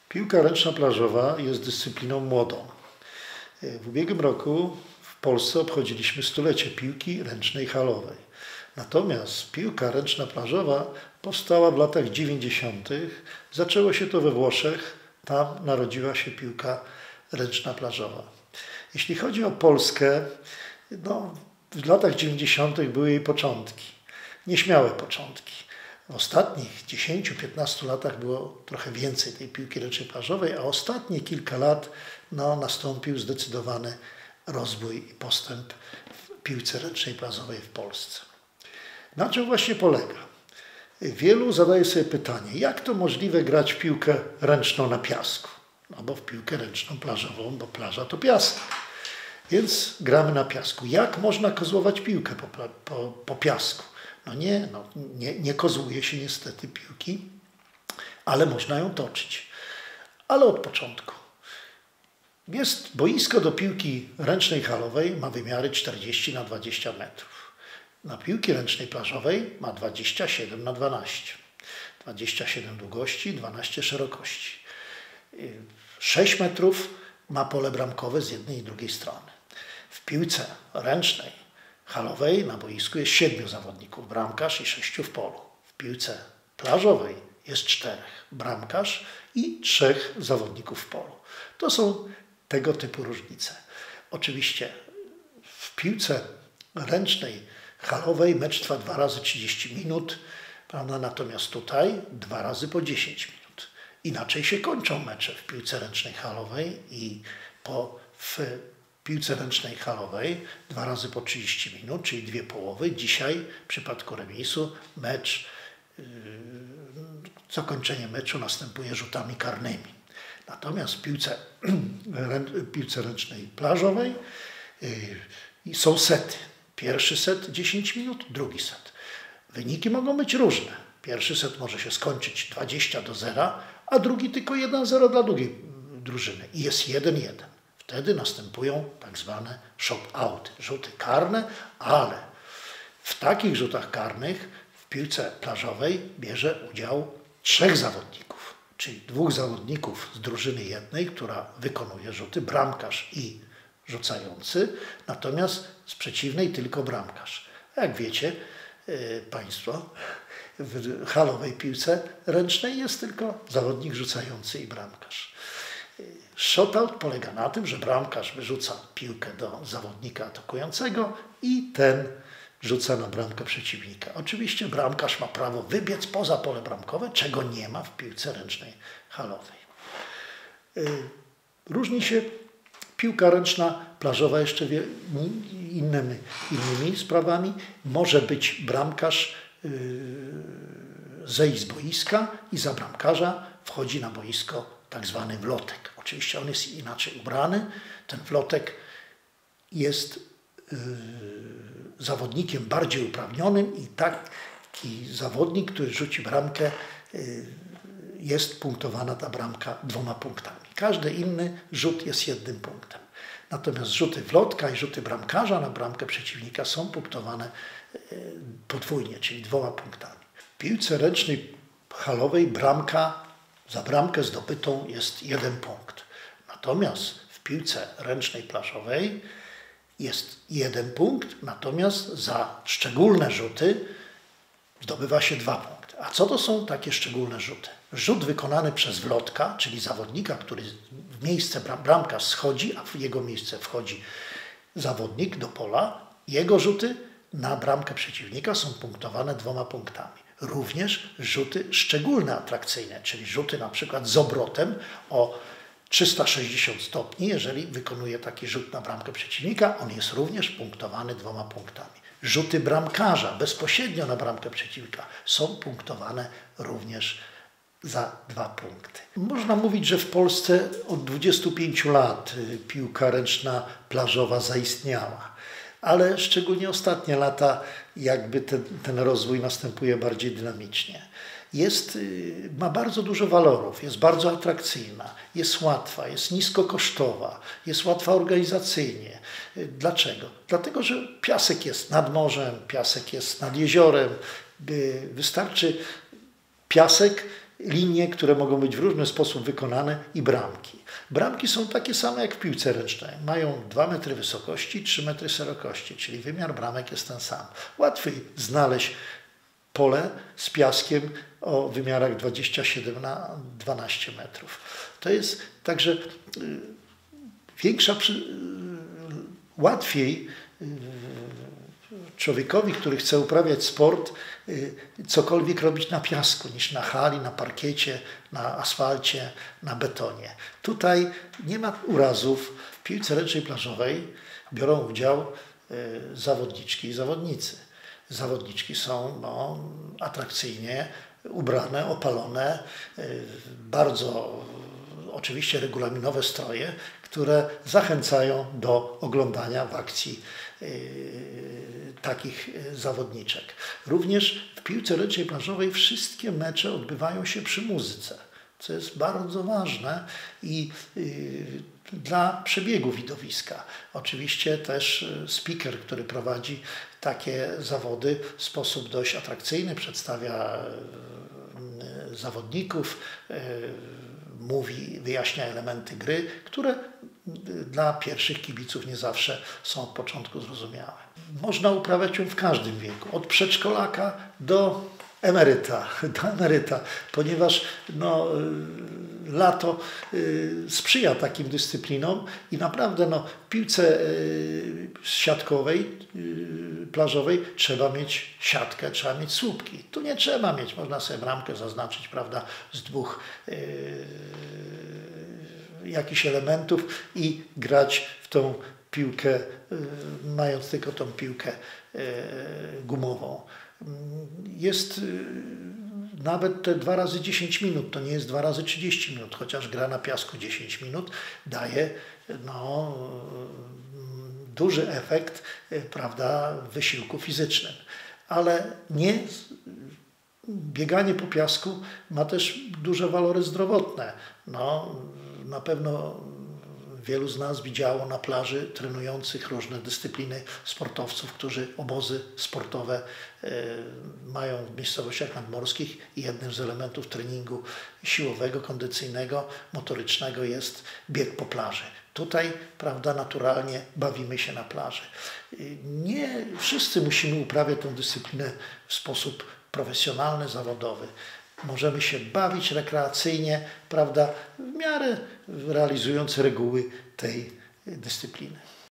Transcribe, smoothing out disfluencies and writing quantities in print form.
Piłka ręczna plażowa jest dyscypliną młodą. W ubiegłym roku w Polsce obchodziliśmy stulecie piłki ręcznej halowej. Natomiast piłka ręczna plażowa powstała w latach 90. Zaczęło się to we Włoszech. Tam narodziła się piłka ręczna plażowa. Jeśli chodzi o Polskę, w latach 90. były jej początki. Nieśmiałe początki. W ostatnich 10-15 latach było trochę więcej tej piłki ręcznej plażowej, a ostatnie kilka lat nastąpił zdecydowany rozwój i postęp w piłce ręcznej plażowej w Polsce. Na czym właśnie polega? Wielu zadaje sobie pytanie, jak to możliwe grać w piłkę ręczną na piasku? Bo w piłkę ręczną plażową, bo plaża to piasek. Więc gramy na piasku. Jak można kozłować piłkę po piasku? Nie kozłuje się niestety piłki, ale można ją toczyć. Ale od początku. Jest boisko do piłki ręcznej halowej, ma wymiary 40 na 20 metrów. Na piłki ręcznej plażowej ma 27 na 12. 27 długości, 12 szerokości. 6 metrów ma pole bramkowe z jednej i drugiej strony. W piłce ręcznej halowej na boisku jest 7 zawodników, bramkarz i 6 w polu. W piłce plażowej jest 4, bramkarz i 3 zawodników w polu. To są tego typu różnice. Oczywiście w piłce ręcznej halowej mecz trwa 2 razy 30 minut, prawda? Natomiast tutaj 2 razy po 10 minut. Inaczej się kończą mecze w piłce ręcznej halowej i w piłce ręcznej halowej 2 razy po 30 minut, czyli 2 połowy. Dzisiaj w przypadku remisu zakończenie meczu następuje rzutami karnymi. Natomiast w piłce ręcznej plażowej są sety. Pierwszy set 10 minut, drugi set. Wyniki mogą być różne. Pierwszy set może się skończyć 20-0, a drugi tylko 1-0 dla drugiej drużyny. I jest 1-1. Wtedy następują tak zwane shot-outy, rzuty karne, ale w takich rzutach karnych w piłce plażowej bierze udział 3 zawodników, czyli 2 zawodników z drużyny jednej, która wykonuje rzuty, bramkarz i rzucający, natomiast z przeciwnej tylko bramkarz. Jak wiecie Państwo, w halowej piłce ręcznej jest tylko zawodnik rzucający i bramkarz. Shootout polega na tym, że bramkarz wyrzuca piłkę do zawodnika atakującego i ten rzuca na bramkę przeciwnika. Oczywiście bramkarz ma prawo wybiec poza pole bramkowe, czego nie ma w piłce ręcznej halowej. Różni się piłka ręczna plażowa jeszcze innymi sprawami. Może być bramkarz zejść z boiska i za bramkarza wchodzi na boisko tak zwany wlotek. Oczywiście on jest inaczej ubrany. Ten wlotek jest zawodnikiem bardziej uprawnionym i taki zawodnik, który rzuci bramkę, jest punktowana ta bramka 2 punktami. Każdy inny rzut jest 1 punktem. Natomiast rzuty wlotka i rzuty bramkarza na bramkę przeciwnika są punktowane podwójnie, czyli 2 punktami. W piłce ręcznej halowej za bramkę zdobytą jest 1 punkt. Natomiast w piłce ręcznej plażowej jest 1 punkt, natomiast za szczególne rzuty zdobywa się 2 punkty. A co to są takie szczególne rzuty? Rzut wykonany przez wlotka, czyli zawodnika, który w miejsce bramkarz schodzi, a w jego miejsce wchodzi zawodnik do pola. Jego rzuty na bramkę przeciwnika są punktowane 2 punktami. Również rzuty szczególne, atrakcyjne, czyli rzuty na przykład z obrotem o 360 stopni. Jeżeli wykonuje taki rzut na bramkę przeciwnika, on jest również punktowany 2 punktami. Rzuty bramkarza bezpośrednio na bramkę przeciwnika są punktowane również za 2 punkty. Można mówić, że w Polsce od 25 lat piłka ręczna plażowa zaistniała, ale szczególnie ostatnie lata jakby ten rozwój następuje bardziej dynamicznie. Ma bardzo dużo walorów, jest bardzo atrakcyjna, jest łatwa, jest niskokosztowa, jest łatwa organizacyjnie. Dlaczego? Dlatego, że piasek jest nad morzem, piasek jest nad jeziorem. Wystarczy piasek linie, które mogą być w różny sposób wykonane i bramki. Bramki są takie same jak w piłce ręcznej. Mają 2 metry wysokości, 3 metry szerokości, czyli wymiar bramek jest ten sam. Łatwiej znaleźć pole z piaskiem o wymiarach 27 na 12 metrów. To jest także łatwiej człowiekowi, który chce uprawiać sport, cokolwiek robić na piasku niż na hali, na parkiecie, na asfalcie, na betonie. Tutaj nie ma urazów. W piłce ręcznej plażowej biorą udział zawodniczki i zawodnicy. Zawodniczki są atrakcyjnie ubrane, opalone, bardzo oczywiście regulaminowe stroje, które zachęcają do oglądania w akcji takich zawodniczek. Również w piłce ręcznej plażowej wszystkie mecze odbywają się przy muzyce, co jest bardzo ważne i dla przebiegu widowiska. Oczywiście też speaker, który prowadzi takie zawody w sposób dość atrakcyjny, przedstawia zawodników, mówi, wyjaśnia elementy gry, które dla pierwszych kibiców nie zawsze są od początku zrozumiałe. Można uprawiać ją w każdym wieku, od przedszkolaka do emeryta, ponieważ lato sprzyja takim dyscyplinom i naprawdę w piłce siatkowej, plażowej trzeba mieć siatkę, trzeba mieć słupki. Tu nie trzeba mieć, można sobie bramkę zaznaczyć, prawda, z 2 jakichś elementów i grać w tą piłkę, mając tylko tą piłkę gumową. Jest nawet te 2 razy 10 minut, to nie jest 2 razy 30 minut, chociaż gra na piasku 10 minut daje duży efekt, prawda, w wysiłku fizycznym. Ale bieganie po piasku ma też duże walory zdrowotne. Na pewno wielu z nas widziało na plaży trenujących różne dyscypliny sportowców, którzy obozy sportowe mają w miejscowościach nadmorskich i jednym z elementów treningu siłowego, kondycyjnego, motorycznego jest bieg po plaży. Tutaj, prawda, naturalnie bawimy się na plaży. Nie wszyscy musimy uprawiać tę dyscyplinę w sposób profesjonalny, zawodowy. Możemy się bawić rekreacyjnie, prawda, w miarę realizując reguły tej dyscypliny.